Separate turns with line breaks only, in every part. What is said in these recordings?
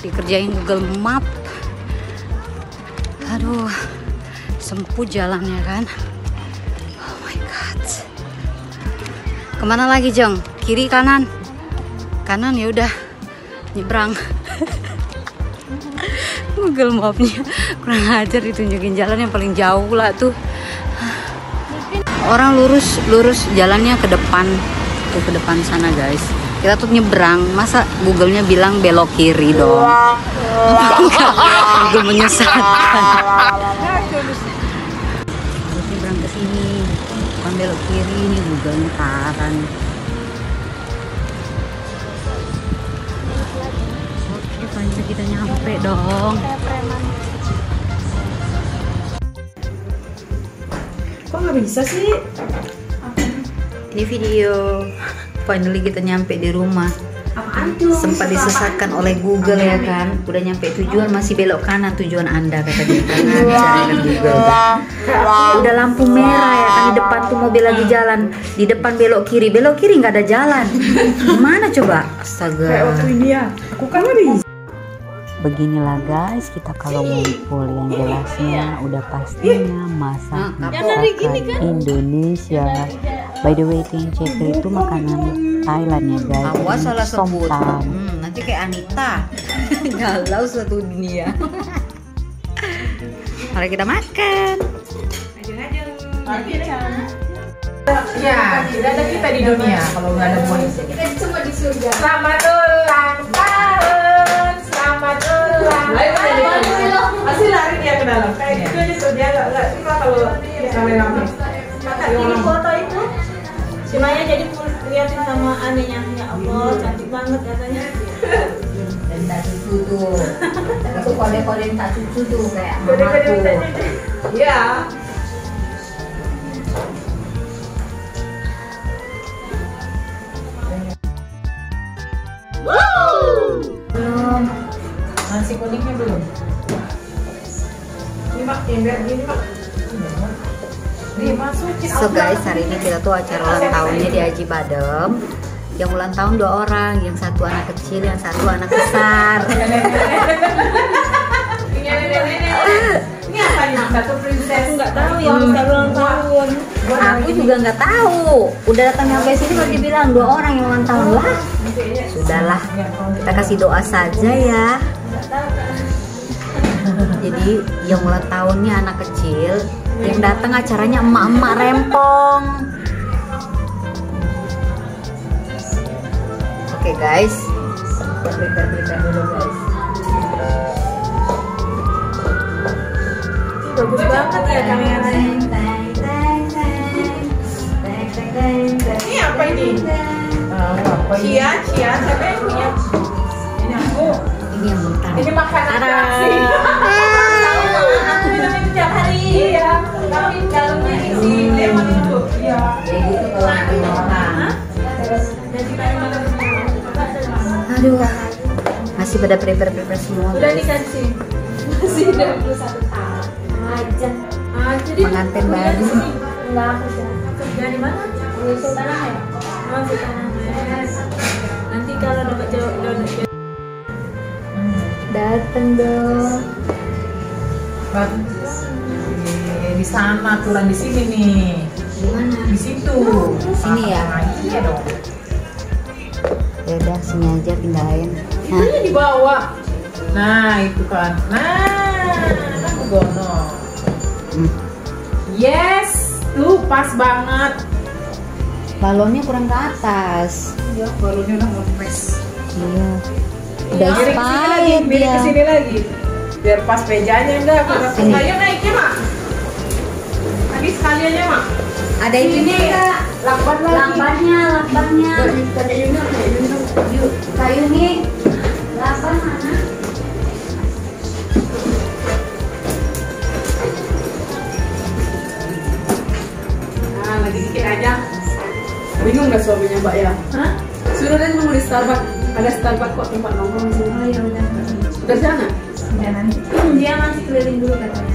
dikerjain Google Map. Aduh, sempit jalannya kan. Oh my god. Kemana lagi Jeng? Kiri kanan? Kanan ya udah nyebrang. Google Mapnya kurang ajar, ditunjukin jalan yang paling jauh lah tuh. Orang lurus jalannya ke depan tuh, ke depan sana guys. Kita tuh nyebrang, masa Google-nya bilang belok kiri dong? Google menyesatkan. Harus nyebrang ke sini, bukan belok kiri. Ini Google-nya parah. Oke, paling kita nyampe dong.
Kok nggak bisa sih?
Ini video. Finally kita nyampe di rumah.
Apaan tuh?
Sempat disesatkan oleh Google ya kan. Udah nyampe tujuan masih belok kanan tujuan Anda, kata dia. Karena Google. Udah lampu merah ya kan, di depan tuh mobil lagi jalan. Di depan belok kiri nggak ada jalan. Gimana coba? Astaga.
Kayak waktu ini ya. Aku kan nggak bisa.
Beginilah guys, kita kalau ngumpul yang jelasnya udah pastinya masakan Indonesia. By the way, kenceke itu makanan Thailand ya guys.
Awas salah sebut.
Nanti kayak Anita. Galau satu dunia. Mari kita makan.
Ya, tidak ada kita di dunia kalau nggak ada buah. Kita cuma di surga. Selamat ulang tahun, selamat ulang tahun. Masih lari dia ke dalam. Kayak gitu aja tuh, dia nggak suka kalau rame-rame.
Ini foto itu si Maya jadi liatin sama anehnya, ya Allah cantik banget katanya.
Dan tak cucu tuh. Itu kode-kode tak cucu tuh kayak mamaku.
Iya.
Belum.
Nasi kuningnya belum. Ini mak, yang biar gini mak.
So guys, hari ini kita tuh acara ulang tahunnya di Haji Badem. Yang ulang tahun 2 orang, yang satu anak kecil, yang satu anak besar.
Ini apa nih? Satu princess.
Aku nggak tahu yang ulang tahun.
Aku juga nggak tahu. Udah datang sampai sini baru dibilang 2 orang yang ulang tahun lah. Sudahlah, kita kasih doa saja ya. Jadi yang ulang tahunnya anak kecil, yang datang acaranya emak-emak rempong. Oke guys, prepare dulu guys.
Bagus banget ya kameranya.
Ini apa ini? Cia, siapa yang punya? Ini aku.
Ini yang mentah.
Ini makanan atraksi. Aku minum tiap hari. Iya. Tapi dalamnya isi lemon itu. Iya.
Jadi itu kalau ada orang. Aduh, masih pada prepare semua.
Udah dikasih. Masih 21 tahun. Aja. Jadi
Pengantin baru.
enggak aku sih. Kerja di mana? Di Sultan Ahmed. Oh, Sultan Ahmed. Nanti kalau dapat jodoh
Dateng dong.
Di sana aturan di sini nih.
Di mana?
Di situ.
Sini ya?
Iya dong.
Ya udah sini aja pindahin. Nah,
Ini dibawa. Nah, itu kan. Nah, aku gono. Yes, tuh pas banget.
balonnya kurang ke atas.
Iya, balonnya udah ngepres.
Iya. Udah
Miring kesini lagi,
expired
miring
dia.
kesini lagi. Biar pas mejanya enggak.
Sini.
Ayo naiknya mak. Lagi sekaliannya mak.
Ada itunya enggak?
Lakban lagi.
Lakbannya. Yuk, kayu nih. Lakban mana?
Nah, lagi dikit aja. Bingung nggak suaminya mbak ya? Hah? Suruh dia nunggu di Starbucks. Ada Starbucks kok tempat nongkrong di sini.
Oh ya udah.
Udah sana?
Udah nanti. Dia masih keliling dulu katanya.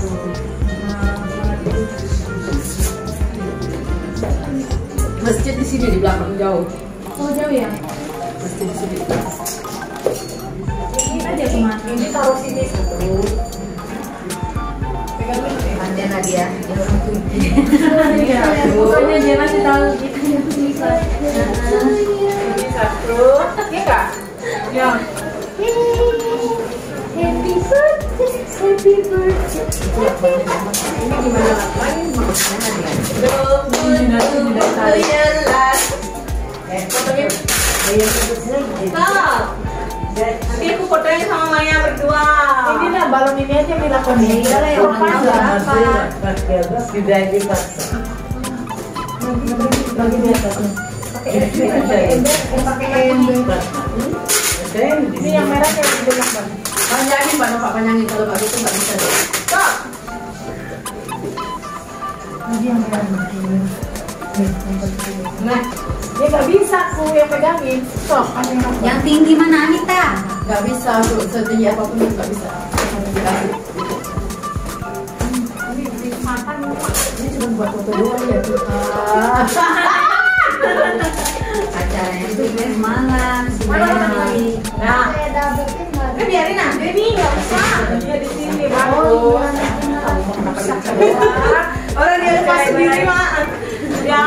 Masjid di sini di belakang jauh.
Oh jauh ya?
Masjid di sini.
aja kemana.
Ini taruh sini satu. Pegang dulu nih.
Pandai lah dia. Dia orang tujuh.
Pokoknya dia masih tahu kita yang bisa.
Ini satu. Iya kak? Ya.
Happy birthday, happy birthday.
Ini gimana main maksudnya dia? Fotonya.
Stop. Nanti aku fotoin sama Maya berdua.
Ini lah balon ini aja dilakukan.
Iya lah, yang
Lepas
orang
lah. Bagi di atas. Pakai ember. Ini yang merah kayak gitu Bang.
Panjangin Pak, Pak panjangin kalau Pak itu nggak bisa. Stop.
Ini yang merah.
Nah,
Dia nggak bisa aku yang pegangin. Stop.
Yang tinggi mana Anita?
nggak bisa tuh setinggi apapun itu nggak bisa.
Ini cuma buat foto doang ya tuh.
Acaranya itu biar malam, sebenarnya.
Nah, biarin aja nih, nggak usah.
Dia di sini baru.
Orang dia lepas sendiri Mak. Ya.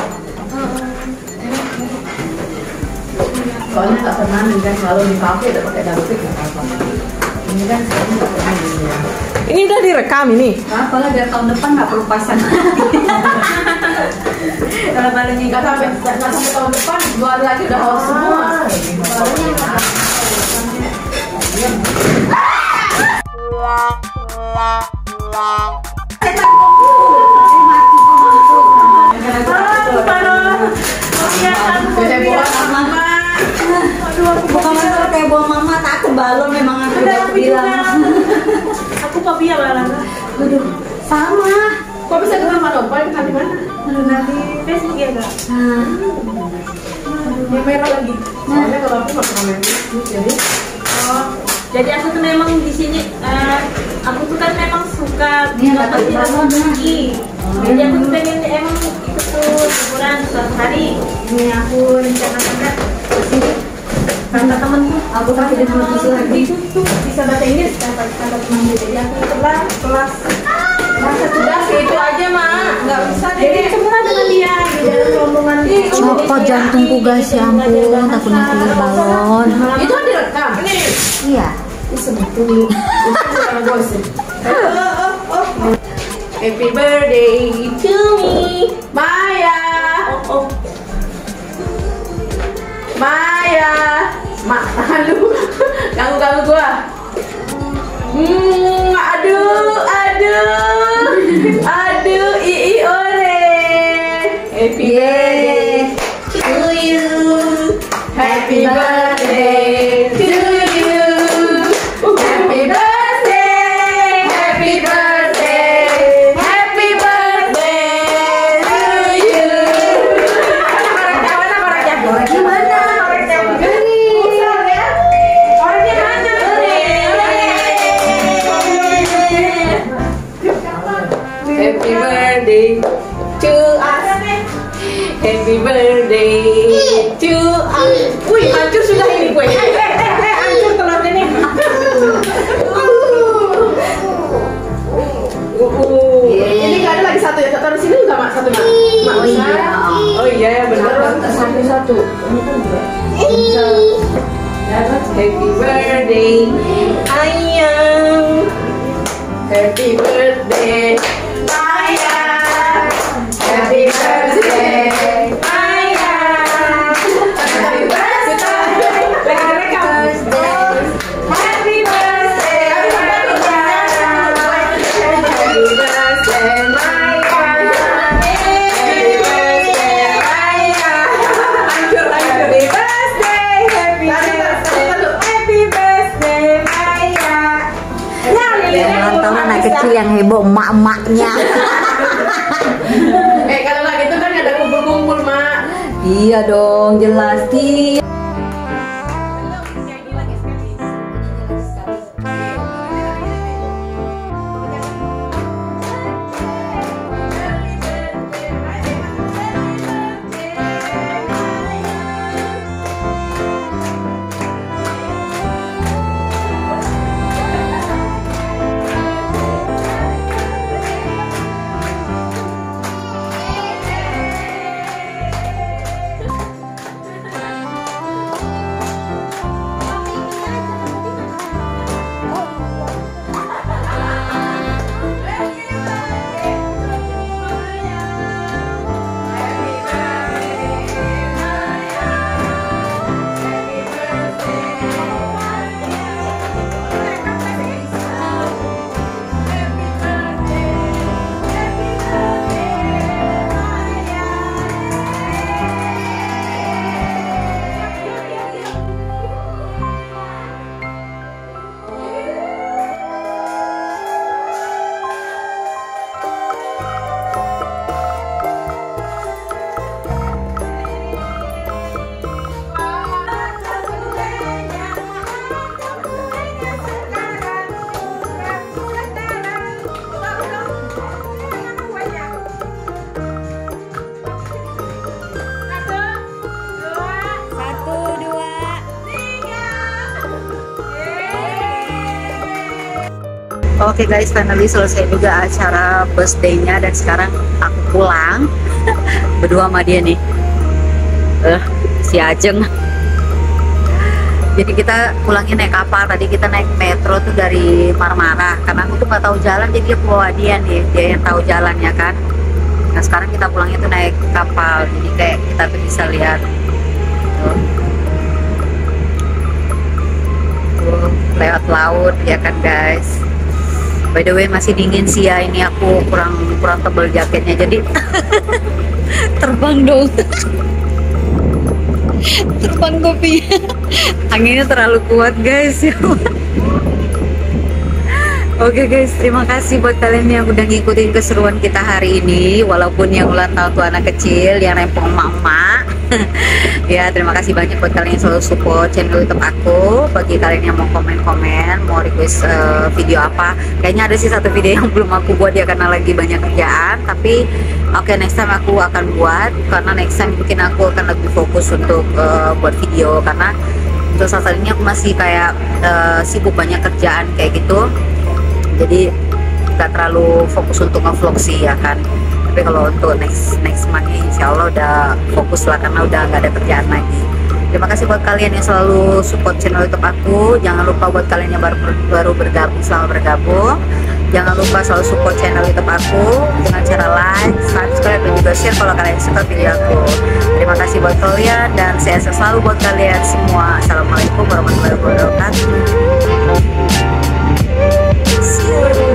Soalnya nggak pernah nih kan, kalau di kafe udah pakai dapet nggak apa-apa. Ini kan sekarang nggak pernah gini ya.
Ini udah direkam ini.
Apalah biar tahun depan nggak perlu pasang. Kalau balonnya
Nggak sampai tahun depan, 2 hari lagi udah haus semua.
balonnya nggak. Aduh, aku bukan masalah kayak buang mama, takut balon memang aku udah bilang.
Aku Fabia malah.
Aduh, sama.
Kok bisa ketemu Pak Nopal di mana?
Nanti Facebook ya kak.
Nah,
Yang merah lagi. Soalnya kalau aku nggak pernah main itu, jadi
Jadi aku tuh memang di sini, aku tuh kan memang suka
Ini yang dapat balon,
tinggi. Jadi aku tuh pengen emang ikut tuh liburan suatu hari. Ini aku rencanakan kan kesini. Kata temenku,
aku pakai di rumah tisu lagi.
itu tuh bisa bahasa Inggris kata temanku. Jadi aku ikutlah kelas
Udah itu aja Mak, nggak usah
jadi
deh.
semua dengan dia di dalam rombongan.
Copot jantungku guys, ya ampun, takutnya keluar balon.
Itu kan direkam. Ini.
Iya.
Happy birthday to me, Maya. Maya, malu, ganggu gua. Aduh, ii ore. Happy birthday to you. Happy birthday to you. Happy birthday, happy birthday, happy birthday to you. Mana koreknya?
Koreknya mana?
Koreknya begini. Koreknya mana? Happy birthday to us. Happy birthday to us. Wih, hancur sudah ini kue. Hancur telur ini. Ini nggak ada lagi satu ya, taruh sini juga Mak, satu Mak. Mak
Oh iya.
Oh iya ya benar. Satu. Happy birthday, Ayang. Happy birthday, Maya. Happy birthday, Maya. Happy birthday. Happy birthday, Maya. Happy birthday, Maya. Happy birthday, Maya. Hancur. Happy birthday, happy birthday, happy birthday, Maya.
Yang ulang tahun anak kecil yang heboh emak-emaknya.
Kalau nggak gitu kan ada kumpul-kumpul Mak.
Iya dong, jelas. Oke guys, finally selesai juga acara birthday-nya dan sekarang aku pulang berdua sama dia nih. Si Ajeng. Jadi kita pulangnya naik kapal. Tadi kita naik metro tuh dari Marmara. Karena aku tuh nggak tahu jalan, jadi dia bawa dia nih, dia yang tahu jalan ya kan. Nah sekarang kita pulangnya tuh naik kapal. Jadi kayak kita tuh bisa lihat lewat laut ya kan guys. By the way masih dingin sih ya, ini aku kurang tebal jaketnya jadi terbang dong. Terbang kopi. Anginnya terlalu kuat guys ya. Oke guys, terima kasih buat kalian yang udah ngikutin keseruan kita hari ini. Walaupun yang ulang tahun tuh anak kecil, yang rempong emak-emak. Ya, terima kasih banyak buat kalian yang selalu support channel YouTube aku. Bagi kalian yang mau komen-komen, mau request video apa, kayaknya ada sih satu video yang belum aku buat ya karena lagi banyak kerjaan. Tapi oke, next time aku akan buat, karena next time mungkin aku akan lebih fokus untuk buat video, karena untuk saat ini aku masih kayak sibuk banyak kerjaan kayak gitu. Jadi nggak terlalu fokus untuk nge-vlog sih ya kan. Tapi kalau untuk next month insya Allah udah fokus lah karena udah nggak ada kerjaan lagi. Terima kasih buat kalian yang selalu support channel YouTube aku. Jangan lupa buat kalian yang baru bergabung, selamat bergabung. Jangan lupa selalu support channel YouTube aku dengan cara like, subscribe, dan juga share kalau kalian suka video aku. Terima kasih buat kalian dan saya selalu buat kalian semua. Assalamualaikum warahmatullahi wabarakatuh. See you.